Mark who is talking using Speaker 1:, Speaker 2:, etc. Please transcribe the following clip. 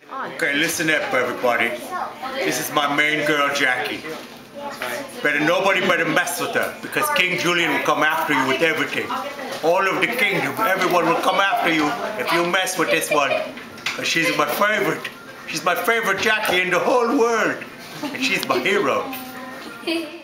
Speaker 1: Okay, listen up everybody. This is my main girl Jackie. Nobody better mess with her because King Julien will come after you with everything. All of the kingdom, everyone will come after you if you mess with this one. Because she's my favorite. She's my favorite Jackie in the whole world. And she's my hero.